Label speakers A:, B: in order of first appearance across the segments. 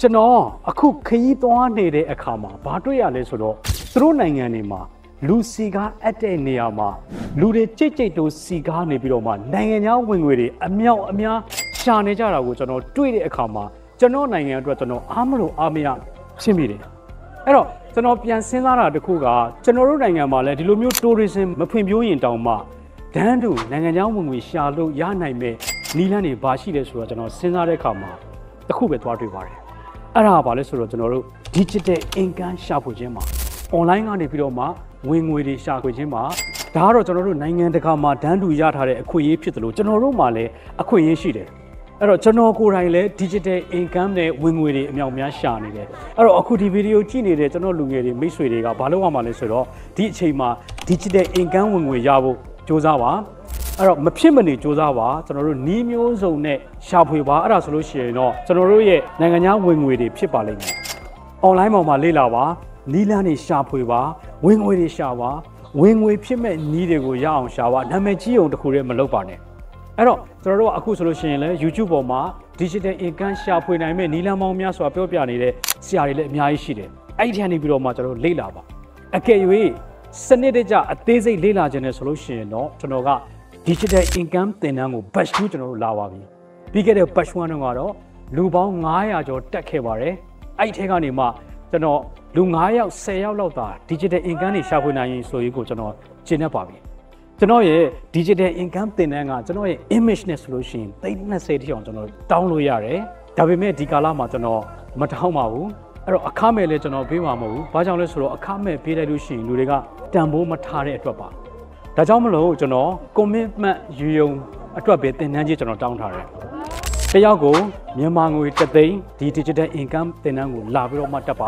A: ကျွန်တော်အခုခရီးသွားနေတဲ့အခါမှာဘာတွေ့ရလဲဆိုတော့သူတို့နိုင်ငံတွေမှာလူစီကားအပ်တဲ့နေရာမှာလူတွေကြိတ်ကြိတ်တိုးစီကားနေပြီးတော့မှနိုင်ငံခြားဝင်ငွေတွေအမြောက်အများရှာနေကြတာကိုကျွန်တော်တွေ့တဲ့အခါမှာကျွန်တော်နိုင်ငံအတွက်ကျွန်တော်အားမလို့အားမရဖြစ်မိတယ်အဲ့တော့ကျွန်တော်ပြန်စဉ်းစားတာတခုကကျွန်တော်တို့နိုင်ငံမှာလည်းဒီလိုမျိုး tourism မဖွံ့ဖြိုးရင်တောင်မှဒန်းတူနိုင်ငံခြားဝင်ငွေရှာလို့ရနိုင်မဲ့နီးလန်းတွေဘာရှိလဲဆိုတော့ကျွန်တော်စဉ်းစားတဲ့အခါမှာတခုပဲသွားတွေ့ပါတယ်အဲ့ဒါကဘာလဲဆိုတော့ကျွန်တော်တို့ digital income ရှာဖွေခြင်းမှာ online ကနေပြီးတော့မှဝင်ငွေတွေရှာဖွေခြင်းမှာဒါကတော့ကျွန်တော်တို့နိုင်ငံတကာမှာဒန်းတူရထားတဲ့အခွင့်အရေးဖြစ်တယ်လို့ကျွန်တော်တို့မှာလည်းအခွင့်အရေးရှိတယ်အဲ့တော့ကျွန်တော်ကိုယ်တိုင်လည်း digital income နဲ့ဝင်ငွေတွေအမြောက်များရှာနေတယ်အဲ့တော့အခုဒီဗီဒီယိုကြည့်နေတဲ့ကျွန်တော်လူငယ်တွေမိတ်ဆွေတွေကဘာလုပ်ရမှာလဲဆိုတော့ဒီအချိန်မှာ digital income ဝင်ငွေရဖို့စူးစမ်းပါအဲ့တော့မဖြစ်မနေစူးစမ်းပါကျွန်တော်တို့နှီးမျိုးစုံနဲ့ရှာဖွေပါအဲ့ဒါဆိုလို့ရှိရင်တော့ကျွန်တော်တို့ရဲ့နိုင်ငံခြားဝင်ငွေတွေဖြစ်ပါလိမ့်မယ် online ပေါ်မှာလေ့လာပါနီးလန်းတွေရှာဖွေပါဝင်ငွေတွေရှာပါဝင်ငွေဖြစ်မဲ့နီးတွေကိုရအောင်ရှာပါနာမည်ကြီးအောင်တခုတည်းမလုပ်ပါနဲ့အဲ့တော့ကျွန်တော်တို့ကအခုဆိုလို့ရှိရင်လည်း YouTube ပေါ်မှာ digital income ရှာဖွေနိုင်မဲ့နီးလန်းပေါင်းများစွာပြောပြနေတဲ့ဆရာတွေလည်းအများကြီးရှိတယ်အဲ့ဒီထက်နေပြီးတော့မှကျွန်တော်တို့လေ့လာပါအကယ်၍စနစ်တကျအသေးစိတ်လေ့လာခြင်းနဲ့ဆိုလို့ရှိရင်တော့ကျွန်တော်က digital income သင်တန်းကို batch 2ကျွန်တော်တို့လာပါပြီပြီးခဲ့တဲ့ batch 1တုန်းကတော့လူပေါင်း900ကျော်တက်ခဲ့ပါတယ်အဲ့ဒီထဲကနေမှကျွန်တော်လူ9ယောက်10ယောက်လောက်သာ digital income တွေရှာဖွေနိုင်ရင်ဆိုရင်ကိုကျွန်တော်ရှင်းနေပါပြီကျွန်တော်ရဲ့ digital income သင်တန်းကကျွန်တော်ရဲ့ image နဲ့ဆိုလို့ရှိရင်30တိအောင်ကျွန်တော်တောင်းလို့ရတယ်ဒါပေမဲ့ဒီကာလမှာကျွန်တော်မတောင်းပါဘူးအဲ့တော့အခမဲ့လည်းကျွန်တော်ပေးမှာမဟုတ်ဘူးဘာကြောင့်လဲဆိုတော့အခမဲ့ပေးလိုက်လို့ရှိရင်လူတွေကတန်ဖိုးမထားတဲ့အတွက်ပါဒါကြောင့်မလို့ကျွန်တော် commitment ယူယုံအတွက်ပဲသင်တန်းကြီးကျွန်တော်တောင်းထားတယ်တယောက်ကိုမြန်မာငွေ3သိန်းဒီ digital income သင်တန်းကိုလာပြီးတော့မှတက်ပါ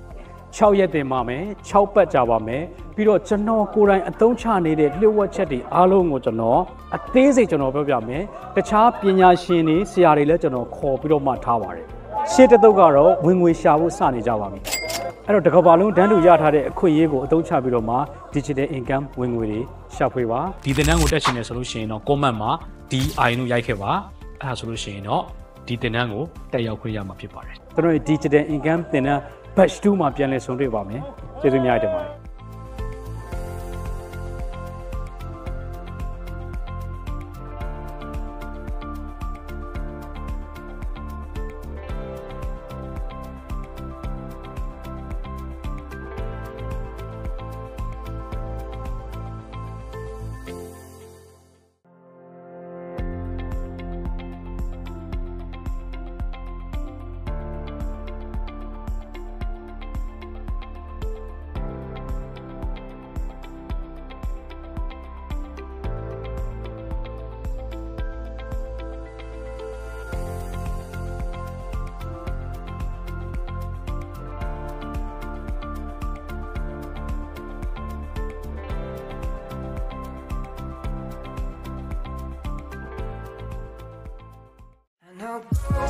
A: 6ရက်တင်ပါမယ်6ပတ်ကြာပါမယ်ပြီးတော့ကျွန်တော်ကိုယ်တိုင်အသုံးချနေတဲ့လျှို့ဝှက်ချက်တွေအားလုံးကိုကျွန်တော်အသေးစိတ်ကျွန်တော်ပြောပြမယ်တခြားပညာရှင်တွေဆရာတွေလည်းကျွန်တော်ခေါ်ပြီးတော့မှထားပါတယ်ရှေ့တစ်သုတ်ကတော့ဝင်ငွေရှာဖို့စနေကြပါပြီအဲ့တော့တစ်ကမ္ဘာလုံးတန်းတူရထားတဲ့အခွင့်အရေးကိုအသုံးချပြီးတော့မှ digital income ဝင်ငွေတွေရှာဖွေပါဒီသင်တန်းကိုတက်ရှင်နေဆိုလို့ရှိရင်တော့ comment မှာဒီ icon ကိုရိုက်ခဲ့ပါအဲ့ဒါဆိုလို့ရှိရင်တော့ဒီသင်တန်းကိုတက်ရောက်ခွင့်ရမှာဖြစ်ပါတယ်ကျွန်တော်ရဲ့ digital income သင်တန်း batch 2မှာပြန်လည်ဆုံတွေ့ပါမယ်ကျေးဇူးများတင်ပါတယ်
B: Now